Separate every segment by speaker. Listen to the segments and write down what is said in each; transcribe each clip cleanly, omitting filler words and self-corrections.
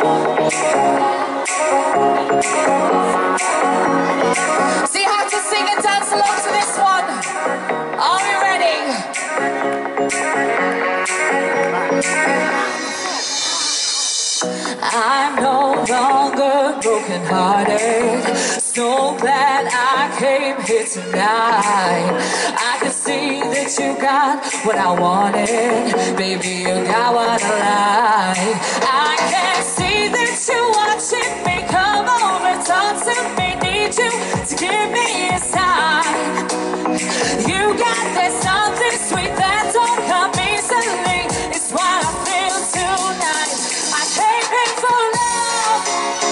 Speaker 1: So you have to sing and dance along to this one. Are we ready? I'm no longer broken-hearted. So glad I came here tonight. I can see that you got what I wanted. Baby, you got what I like. I can see that you're watching me. Come over, talk to me. Need you to give me a sign. You got that something sweet that don't come easily. It's what I feel tonight. I came here for love,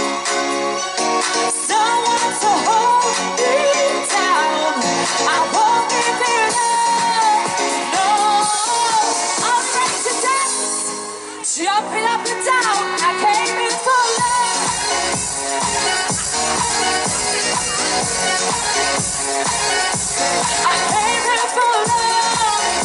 Speaker 1: someone to hold me down. I won't give it up, no. I'm ready to dance, jumping up and down. I came here for love. I came here for love.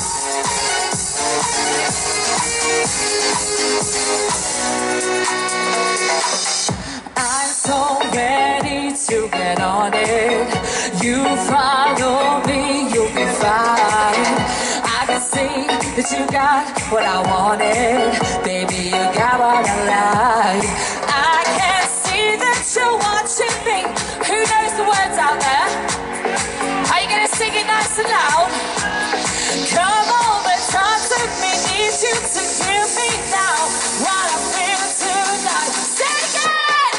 Speaker 1: I'm so ready to get on it. You follow me, you'll be fine. I can see that you got what I wanted. Baby, you got what I like. I can see that you're watching me. Who knows the words out there? Are you gonna sing it nice and loud? Come over, talk to me. Need you to hear me now. What I feel tonight. Sing it!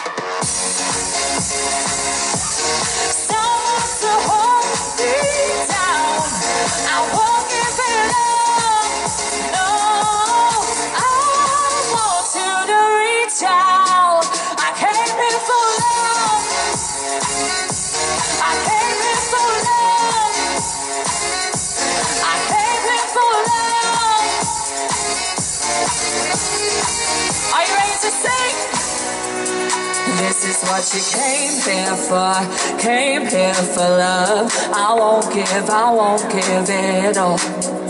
Speaker 1: Someone to hold me down. I won't give it up, no. I want you to reach out. I came here for love. I came here for love. I came here for love. Are you ready to sing? This is what you came here for. Came here for love. I won't give it all.